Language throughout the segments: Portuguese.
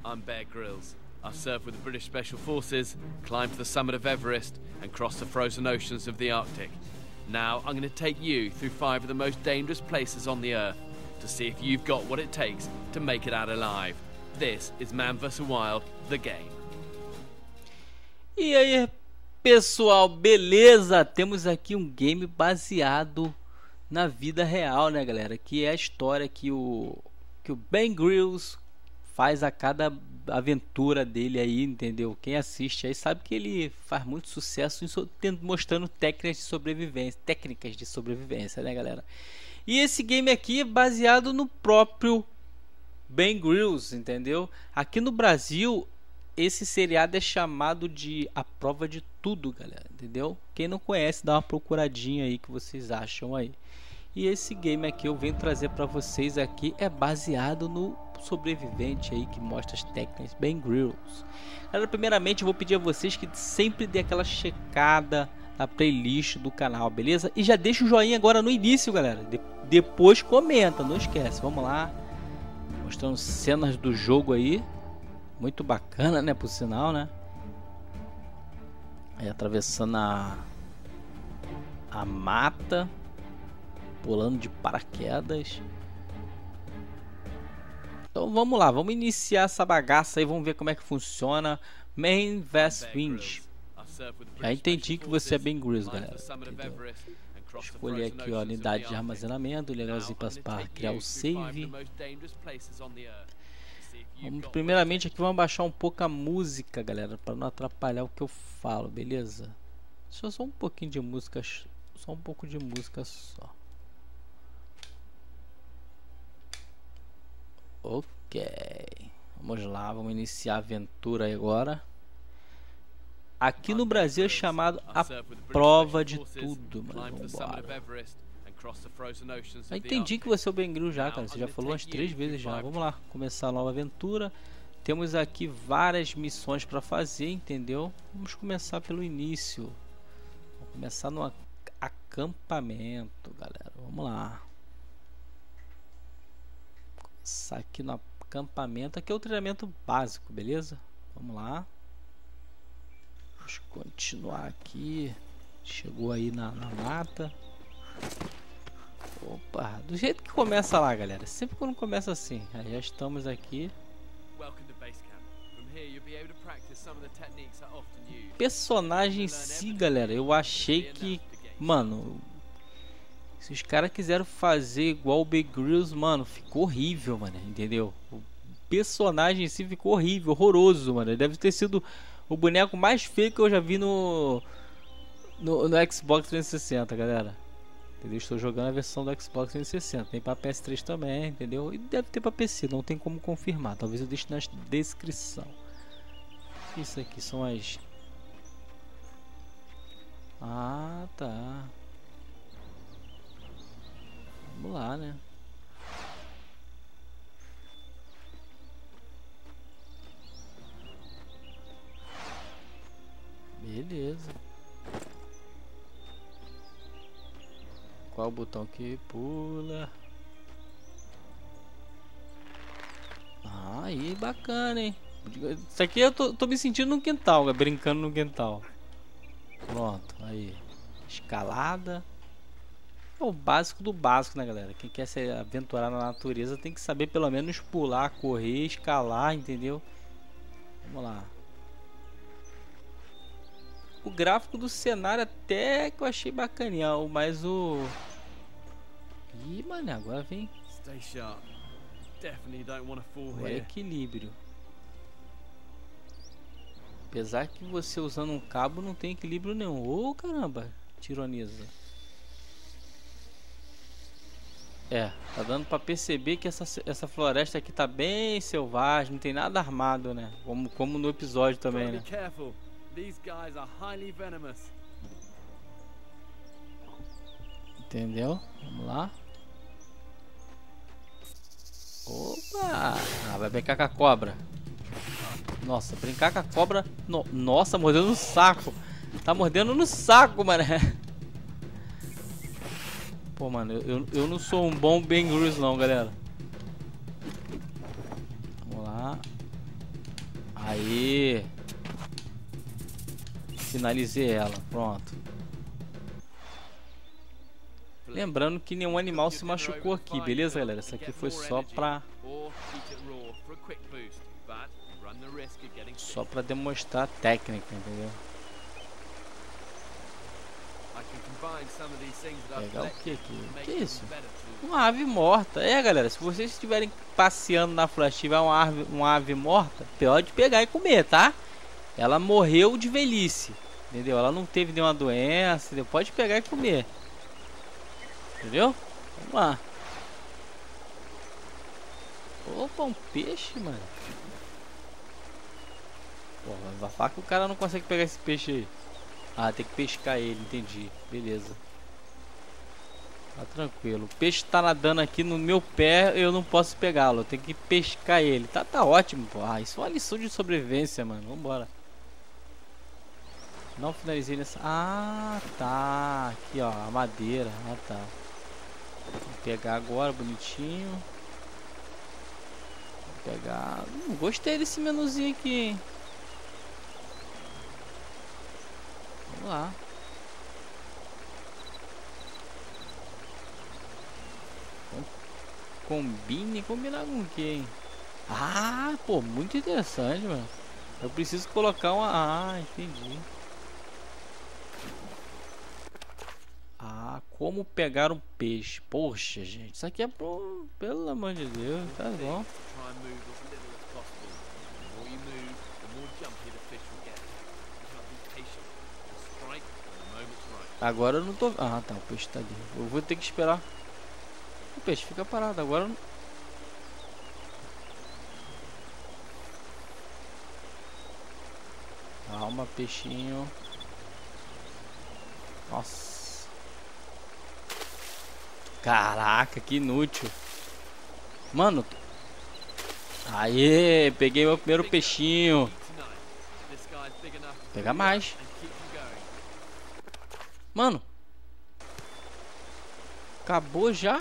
I'm Bear Grylls. I served with the British Special Forces, climbed to the summit of Everest, and crossed the frozen oceans of the Arctic. Now I'm going to take you through 5 of the most dangerous places on the Earth to see if you've got what it takes to make it out alive. This is Man vs Wild, the game. E aí, pessoal, beleza? Temos aqui um game baseado na vida real, né, galera? Que é a história que o Bear Grylls faz a cada aventura dele aí, entendeu? Quem assiste aí sabe que ele faz muito sucesso mostrando técnicas de sobrevivência, né, galera? E esse game aqui é baseado no próprio Bear Grylls, entendeu? Aqui no Brasil, esse seriado é chamado de A Prova de Tudo, galera, entendeu? Quem não conhece, dá uma procuradinha aí que vocês acham aí. E esse game aqui eu venho trazer para vocês aqui é baseado no sobrevivente aí que mostra as técnicas Bear Grylls. Galera, primeiramente eu vou pedir a vocês que sempre dê aquela checada na playlist do canal, beleza? E já deixa o joinha agora no início, galera. Depois comenta, não esquece. Vamos lá, mostrando cenas do jogo aí, muito bacana, né, por sinal, né? Aí atravessando a mata, pulando de paraquedas. Então vamos lá, vamos iniciar essa bagaça aí, vamos ver como é que funciona. Man vs Wind. Já entendi que você é Bear Grylls, galera, entendeu? Escolher aqui, ó, unidade de armazenamento, legalzinho para criar o save. Primeiramente aqui vamos baixar um pouco a música, galera, para não atrapalhar o que eu falo, beleza? Só um pouquinho de música, só um pouco de música só. Ok, vamos lá, vamos iniciar a aventura aí agora. Aqui no Brasil é chamado A Prova de Tudo, mano. Vambora. Eu entendi que você é o Bear Grylls já, cara. Você já falou umas 3 vezes já. Vamos lá, começar a nova aventura. Temos aqui várias missões para fazer, entendeu? Vamos começar pelo início. Vamos começar no acampamento, galera. Vamos lá. Começar aqui no acampamento. Aqui é o treinamento básico, beleza? Vamos lá. Vamos continuar aqui. Chegou aí na mata. Opa, do jeito que começa lá, galera. Sempre quando começa assim. Aí já estamos aqui. Personagem em si, galera, eu achei que, mano, se os caras quiseram fazer igual o Bear Grylls, mano, ficou horrível, mano, entendeu? O personagem em si ficou horrível, horroroso, mano. Deve ter sido o boneco mais feio que eu já vi no Xbox 360, galera. Entendeu? Estou jogando a versão do Xbox 360. Tem para PS3 também, entendeu? E deve ter para PC, não tem como confirmar. Talvez eu deixe na descrição. Isso aqui são as... Ah, tá. Vamos lá, né? Beleza. Qual o botão que pula? Ah, aí, bacana, hein? Isso aqui eu tô me sentindo no quintal, brincando no quintal. Pronto, aí. Escalada. É o básico do básico, né, galera? Quem quer se aventurar na natureza tem que saber pelo menos pular, correr, escalar, entendeu? Vamos lá. O gráfico do cenário até que eu achei bacaninha, mas o... Ih, mano, agora vem o equilíbrio. Apesar que você usando um cabo não tem equilíbrio nenhum. Ô, caramba, tironiza. É, tá dando pra perceber que essa floresta aqui tá bem selvagem, não tem nada armado, né? Como no episódio também, né? Entendeu? Vamos lá. Opa! Ah, vai brincar com a cobra. Nossa, brincar com a cobra. Nossa, mordendo no saco. Tá mordendo no saco, mano. Pô, mano, eu não sou um bom Bear Grylls não, galera. Vamos lá. Aí. Finalizei ela, pronto. Lembrando que nenhum animal se machucou aqui, beleza, galera? Isso aqui foi só pra demonstrar a técnica, entendeu? Pegar o que aqui? O que é isso? Uma ave morta. É, galera, se vocês estiverem passeando na floresta e tiver uma ave morta, pode pegar e comer, tá? Ela morreu de velhice, entendeu? Ela não teve nenhuma doença, entendeu? Pode pegar e comer. Entendeu? Vamos lá. Opa, um peixe, mano. Pô, vai falar que o cara não consegue pegar esse peixe aí. Ah, tem que pescar ele, entendi. Beleza. Tá tranquilo. O peixe tá nadando aqui no meu pé, eu não posso pegá-lo. Eu tenho que pescar ele. Tá ótimo, pô. Ah, isso é uma lição de sobrevivência, mano. Vambora. Não finalizei nessa... Ah, tá. Aqui, ó, a madeira. Ah, tá. Vou pegar agora, bonitinho. Vou pegar... gostei desse menuzinho aqui, hein. Vamos lá. Combinar com o que, hein? Ah, pô, muito interessante, mano. Eu preciso colocar uma... Ah, entendi. Ah, como pegar um peixe. Poxa, gente, isso aqui é pro... Pelo amor de Deus, tá bom. Agora eu não tô... Ah, tá, o peixe tá ali. Eu vou ter que esperar. O peixe fica parado, agora eu não... Calma, peixinho. Nossa. Caraca, que inútil. Mano. Aê, peguei meu primeiro peixinho. Vou pegar mais. Mano. Acabou já?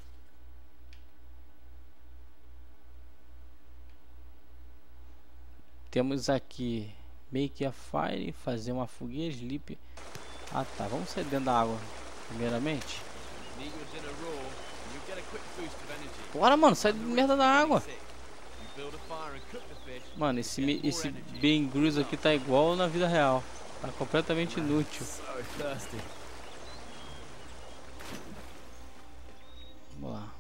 Temos aqui make a fire, fazer uma fogueira, sleep. Ah tá, vamos sair dentro da água primeiramente. Bora, mano, sai de merda da água. Mano, esse Bear Grylls aqui tá igual na vida real. Tá completamente inútil. Vamos lá.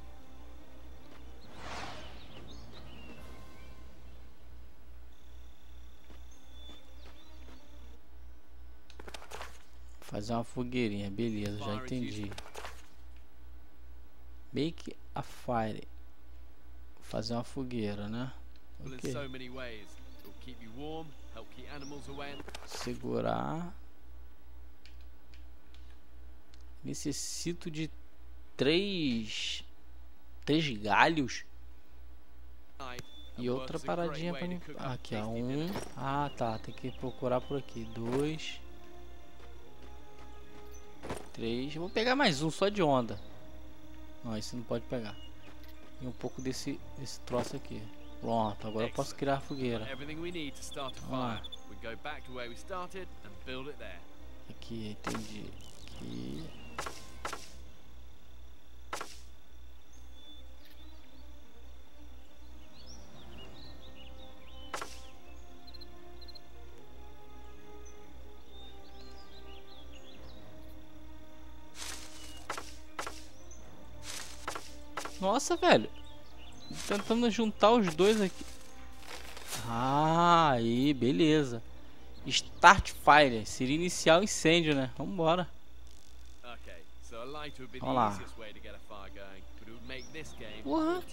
Fazer uma fogueirinha, beleza, já entendi. Make a fire. Fazer uma fogueira, né? Okay. Segurar. Necessito de três galhos e outra paradinha para mim. Aqui, ó, um. Ah, tá, tem que procurar por aqui. 2, 3. Vou pegar mais um só de onda. Não, esse não pode pegar. E um pouco desse troço aqui. Pronto, agora eu posso criar a fogueira. Vamos lá. Aqui, entendi. Aqui. Nossa, velho. Tentando juntar os dois aqui. Ah, aí, beleza. Start fire. Seria iniciar o incêndio, né? Vambora. Vamos lá. Porra.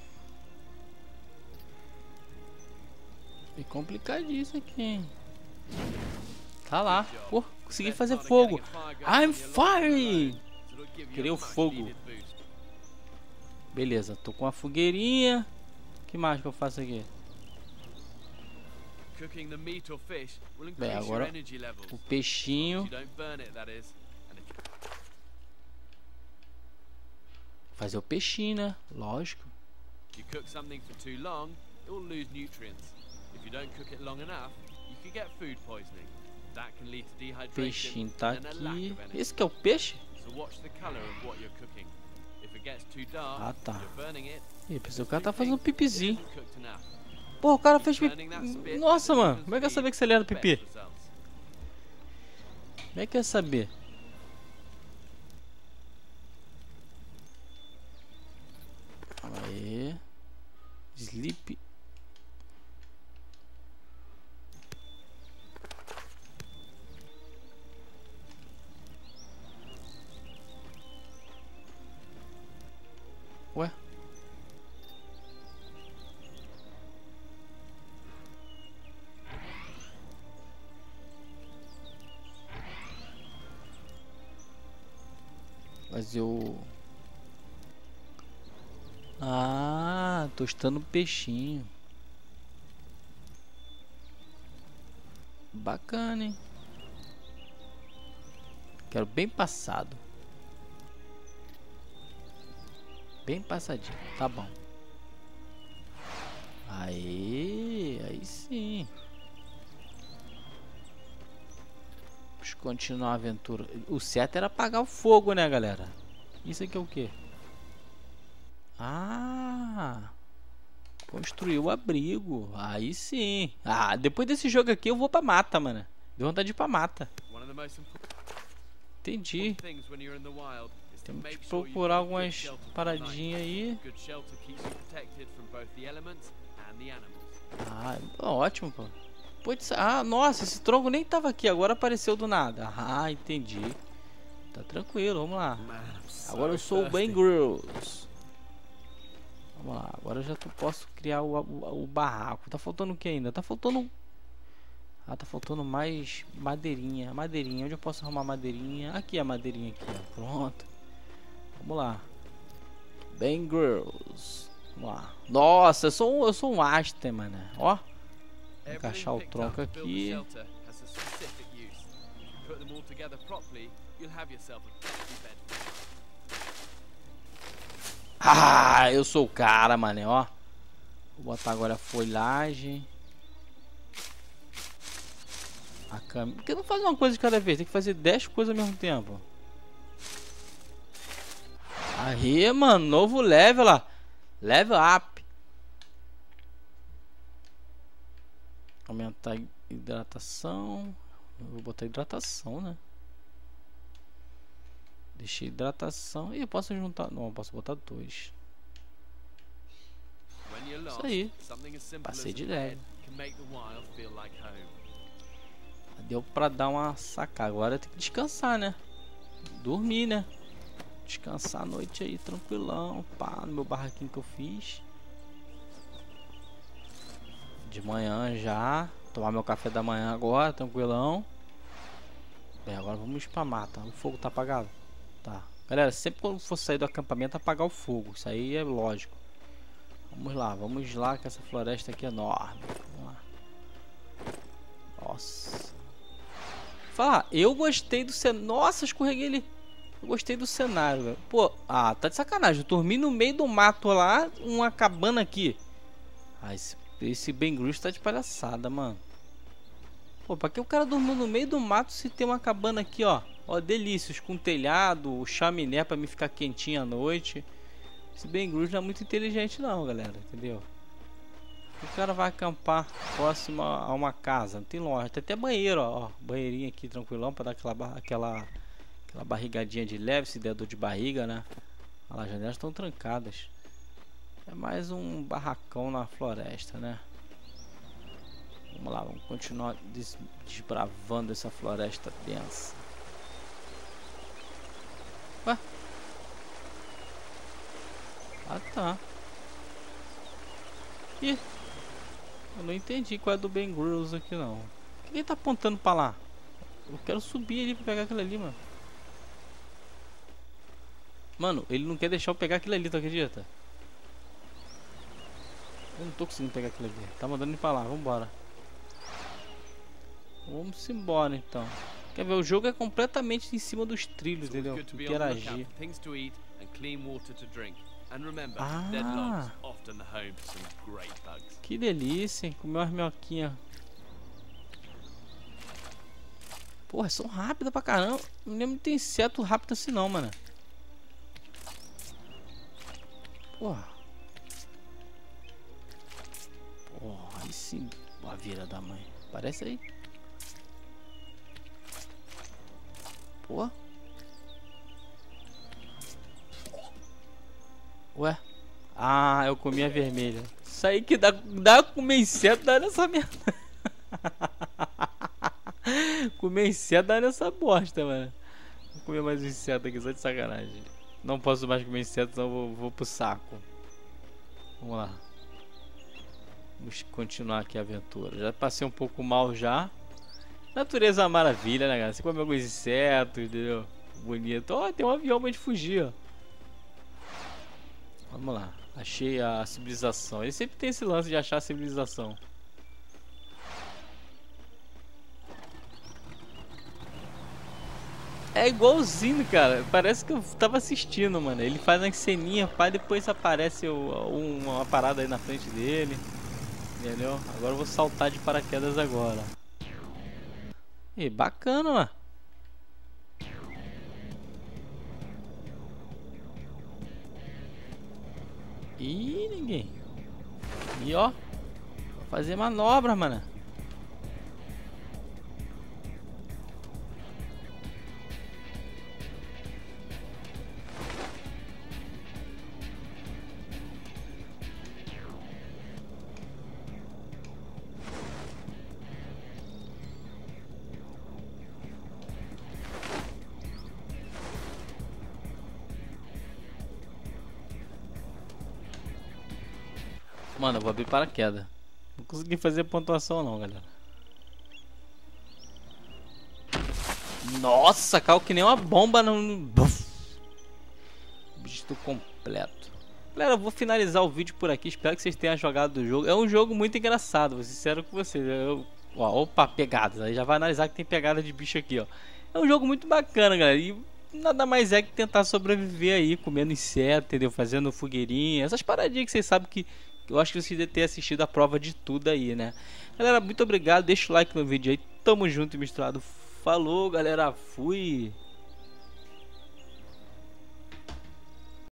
É complicadíssimo aqui, hein? Tá lá. Pô, consegui fazer fogo. I'm firing! Queria o fogo. Beleza, tô com a fogueirinha. O que mais que eu faço aqui? Bem, agora o peixinho. Fazer o peixinho, né? Lógico. Peixinho tá aqui. Esse que é o peixe? Ah, tá. Ih, pensei, o cara tá fazendo pipizinho. Pô, o cara fez pipi. Nossa, mano. Como é que eu ia saber que você era pipi? Como é que eu ia saber? Aí. Sleep. Ué? Mas eu... Ah, tostando peixinho. Bacana, hein? Quero bem passado. Bem passadinho, tá bom. Aí sim. Vamos continuar a aventura. O certo era apagar o fogo, né, galera? Isso aqui é o quê? Ah, construir o abrigo. Aí sim. Ah, depois desse jogo aqui eu vou pra mata, mano. Deu vontade de ir pra mata. Entendi. Temos que procurar algumas paradinhas aí. Ah, ótimo, pô. Ah, nossa, esse tronco nem tava aqui, agora apareceu do nada. Ah, entendi. Tá tranquilo, vamos lá. Agora eu sou o Ben Grills. Vamos lá, agora eu já posso criar o barraco. Tá faltando o que ainda? Tá faltando... Ah, tá faltando mais madeirinha. Madeirinha, onde eu posso arrumar madeirinha? Aqui a madeirinha aqui, ó. Pronto. Vamos lá. Ben Grills. Vamos lá. Nossa, eu sou um Aster, mano. Ó. Vou encaixar o tronco aqui. Ah, eu sou o cara, mano. Ó. Vou botar agora a folhagem. A câmera. Por que não faz uma coisa de cada vez? Tem que fazer 10 coisas ao mesmo tempo. Aí, mano, novo level lá. Level up. Aumentar a hidratação. Eu vou botar hidratação, né? Deixei hidratação. E eu posso juntar. Não, eu posso botar 2. Isso aí. Passei de leve. Deu pra dar uma sacada. Agora tem que descansar, né? Dormir, né? Descansar a noite aí, tranquilão. Pá, no meu barraquinho que eu fiz. De manhã já. Tomar meu café da manhã agora, tranquilão. Bem, agora vamos pra mata. O fogo tá apagado? Tá. Galera, sempre quando for sair do acampamento, apagar o fogo. Isso aí é lógico. Vamos lá, que essa floresta aqui é enorme. Vamos lá. Nossa. Fala, eu gostei do cenário. Nossa, escorreguei ali. Eu gostei do cenário, velho. Pô, ah, tá de sacanagem. Eu dormi no meio do mato lá, uma cabana aqui. Ah, esse Ben Grills tá de palhaçada, mano. Pô, pra que o cara dormiu no meio do mato se tem uma cabana aqui, ó? Ó, delícias, com telhado, o chaminé pra me ficar quentinho à noite. Esse Ben Grills não é muito inteligente não, galera, entendeu? O cara vai acampar próximo a uma casa, não tem loja, tem até banheiro, ó, banheirinho aqui tranquilão pra dar aquela barrigadinha de leve, se der dor de barriga, né? Olha lá, as janelas estão trancadas. É mais um barracão na floresta, né? Vamos lá, vamos continuar desbravando essa floresta densa. Ué? Ah, tá. Ih, eu não entendi qual é do Ben Grills aqui não. que ele tá apontando pra lá? Eu quero subir ali pra pegar aquilo ali, mano. Mano, ele não quer deixar eu pegar aquilo ali, tu acredita? Eu não tô conseguindo pegar aquilo ali. Tá mandando ele pra lá, vambora. Vamos embora então. Quer ver, o jogo é completamente em cima dos trilhos, entendeu? Interagir. Ah, que delícia, hein? Comer umas minhoquinhas. Porra, são rápidas pra caramba. Não lembro de ter inseto rápido assim não, mano. Porra. Porra, aí sim. A vira da mãe. Parece aí. Porra. Ué? Ah, eu comi a vermelha. Isso aí que dá comer inseto, dá nessa merda. Comer inseto dá nessa bosta, mano. Vou comer mais um inseto aqui, só de sacanagem. Não posso mais comer inseto, então vou pro saco. Vamos lá. Vamos continuar aqui a aventura. Já passei um pouco mal já. Natureza é uma maravilha, né, cara? Você come alguns insetos, entendeu? Bonito. Ó, tem um avião pra gente fugir, ó. Vamos lá. Achei a civilização. Ele sempre tem esse lance de achar a civilização. É igualzinho, cara. Parece que eu tava assistindo, mano. Ele faz uma ceninha, pá, depois aparece uma parada aí na frente dele. Entendeu? Agora eu vou saltar de paraquedas agora. E bacana, mano. Ih, ninguém. E ó, vou fazer manobra, mano. Mano, eu vou abrir paraquedas. Não consegui fazer pontuação não, galera. Nossa, caiu que nem uma bomba no... Bicho completo. Galera, eu vou finalizar o vídeo por aqui. Espero que vocês tenham jogado o jogo. É um jogo muito engraçado, vou ser sincero com vocês. Ó, opa, pegadas. Aí já vai analisar que tem pegada de bicho aqui, ó. É um jogo muito bacana, galera. E nada mais é que tentar sobreviver aí, comendo inseto, entendeu? Fazendo fogueirinha. Essas paradinhas que vocês sabem que... Eu acho que vocês devem ter assistido a prova de tudo aí, né? Galera, muito obrigado. Deixa o like no vídeo aí. Tamo junto e misturado. Falou, galera. Fui.